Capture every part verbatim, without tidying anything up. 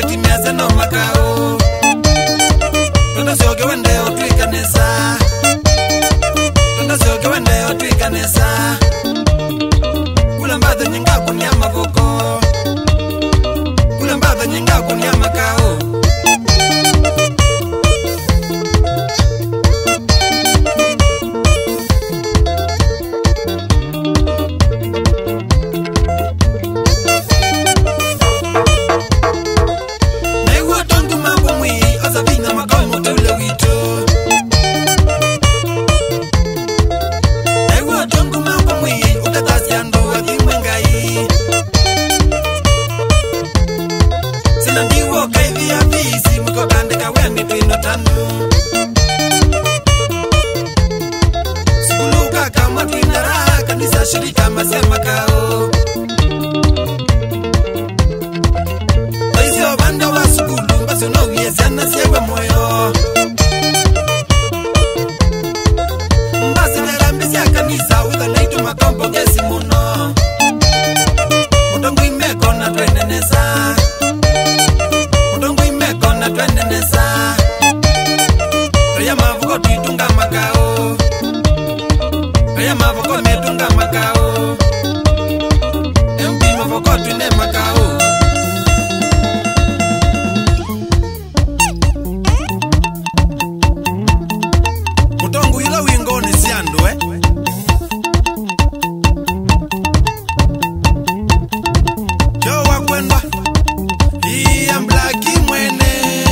Miti miasa no makao Tunda sioke wende otwikanesa Tunda sioke wende otwikanesa Kula mbadha nyinga kunya mavoko Kula mbadha nyinga kunya makao Sikuluka kama kinara kanisa shirika masema kao Baisio banda wa sukulu Baso no viesana siewe moyo Mbasi nerambisia kanisa Uga naitu makombo gesi muno Mutongu imeko na twenenesa Mutongu imeko na twenenesa Raya mavuko tuitunga makao Raya mavuko metunga makao M P mavuko tuine makao Mutongu ila wingo ni siandu eh Yo wakwendwa Iya mblaki mwene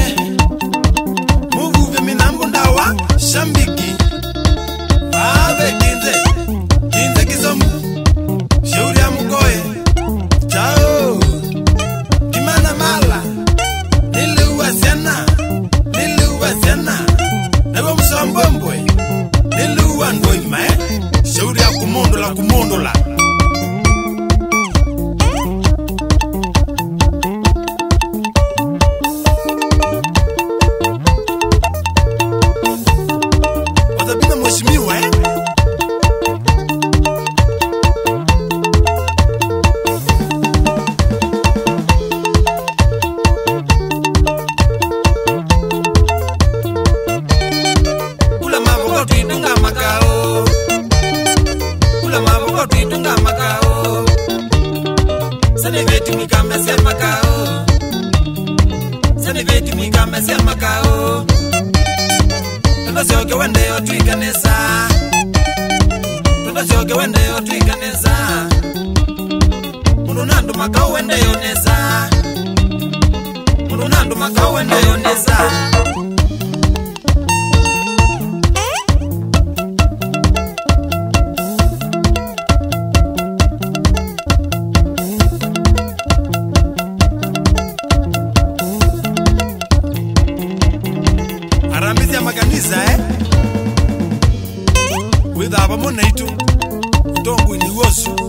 Muvuve minambundawa Shambiki Ave kinze Kinze kizomu Shauri ya mgoye Chao Kimana mala Niluwa siana Niluwa siana Nebo msambombwe Niluwa ndoima eh Shauri ya kumondola kumondola Watabina mheshimiwa eh Kula mavuko tuitunga makao Kula mavuko tuitunga makao Sani veti mikame sia makao Sani veti mikame sia makao Tunda sioke wende otwikanesa Tunda sioke wende otwikanesa Mundu nandu makao wende yonesa Mundu nandu makao wende yonesa Aramizi ya makanisa eh Witha hapa mona itu Utongu ini wosu